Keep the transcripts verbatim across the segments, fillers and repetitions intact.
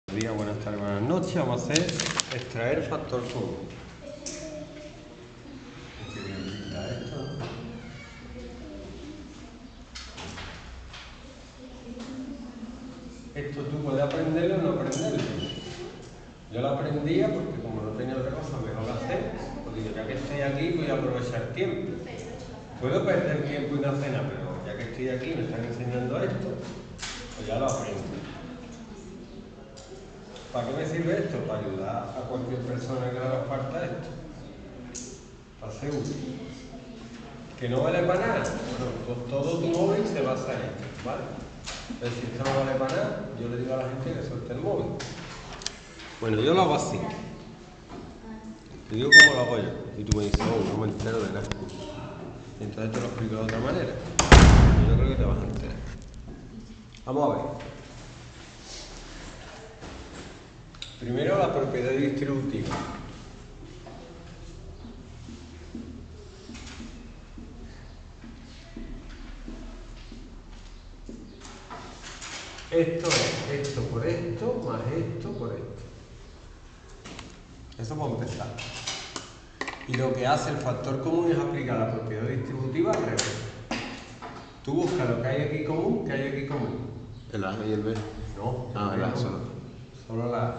Buenos días, buenas tardes, buenas noches. Vamos a hacer extraer factor común. Qué bien pinta esto, ¿no? Esto tú puedes aprenderlo o no aprenderlo. Yo lo aprendía porque como no tenía otra cosa mejor hacer, pues digo, ya que estoy aquí voy a aprovechar tiempo. Puedo perder tiempo y no hacer nada, pero ya que estoy aquí me están enseñando esto, pues ya lo aprendo. ¿Para qué me sirve esto? Para ayudar a cualquier persona que le haga falta esto. Para ser útil. ¿Que no vale para nada? Bueno, pues todo tu móvil se basa en esto, ¿vale? El sistema no vale para nada, yo le digo a la gente que suelte el móvil. Bueno, yo lo hago así. Te digo cómo lo hago yo. Y tú me dices, oh, no me entero de nada. Y entonces te lo explico de otra manera. Y yo creo que te vas a enterar. Vamos a ver. Primero la propiedad distributiva. Esto es esto por esto, más esto por esto. Eso para empezar. Y lo que hace el factor común es aplicar la propiedad distributiva al revés. Tú buscas lo que hay aquí común, ¿qué hay aquí común? El A y el B. No. Ah, el A solo. Solo la A.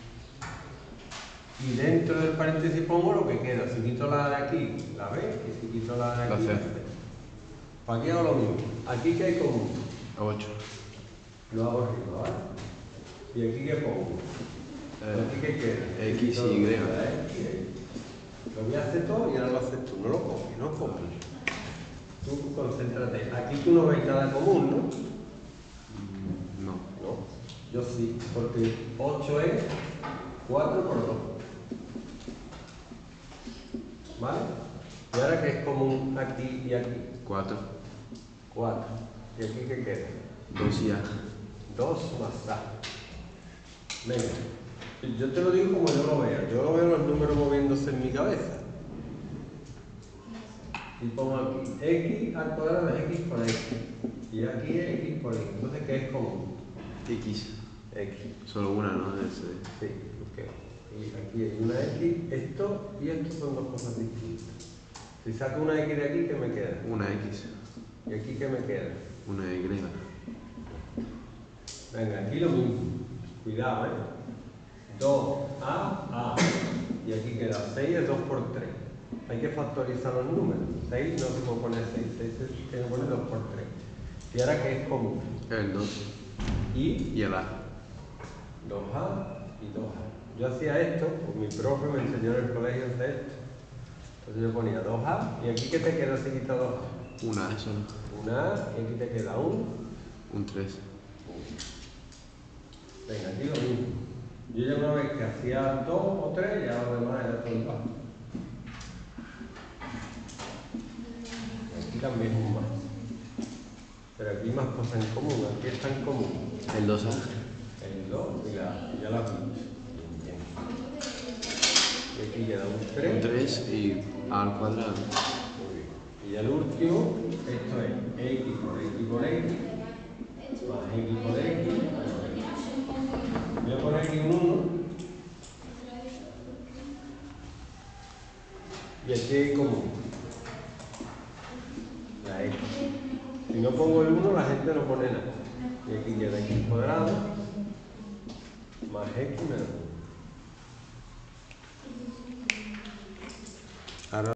Y dentro del paréntesis pongo lo que queda. Si quito la A de aquí, la B, y si quito la A de aquí, La C. la C. Para aquí hago lo mismo. Aquí ¿qué hay común? ocho. Lo hago arriba, ¿vale? ¿Y aquí qué pongo? Eh, ¿Aquí qué queda? X y Y. Lo voy a hacer todo y ahora lo haces tú. No lo copies, no copies. Tú concéntrate. Aquí tú no ves nada común, ¿no? No. No. Yo sí, porque ocho es cuatro por dos. ¿Vale? ¿Y ahora qué es común aquí y aquí? cuatro. cuatro. ¿Y aquí qué queda? dos y A. dos más A. Venga. Yo te lo digo como yo lo veo. Yo lo veo los números moviéndose en mi cabeza. Y pongo aquí x al cuadrado es x por x. Y aquí es x por x. Entonces, ¿qué es común? X. X. Solo una, ¿no? Ese. Sí, ok. Y aquí hay una x. Esto y esto son dos cosas distintas. Si saco una x de aquí, ¿qué me queda? Una X. ¿Y aquí qué me queda? Una Y. Venga, aquí lo mismo. Cuidado, ¿eh? dos A, A. Y aquí queda seis es dos por tres. Hay que factorizar los números. seis no se puede poner seis, seis se tiene que poner dos por tres. ¿Y ahora qué es común? El dos. Y, Y el A. dos A y dos A. Yo hacía esto, pues mi profe me enseñó en el colegio a hacer esto. Entonces yo ponía dos A y aquí ¿qué te queda si quitas dos A? Una A solo. Una A y aquí te queda un. Un tres. Venga, aquí lo mismo. Yo ya una vez que hacía dos o tres, ya lo demás era todo igual. Aquí también es un más. Pero aquí hay más cosas en común. Aquí está en común. El dos A. El dos y la ya la vi. Bien. Y aquí queda un tres. Un tres y A al cuadrado. Muy bien. Y el último, esto es x por x por x más x por x. Voy a poner aquí un uno. Y aquí hay común. La x. Si no pongo el uno, la gente no pone nada. Y aquí queda x cuadrado más x menos uno. Ahora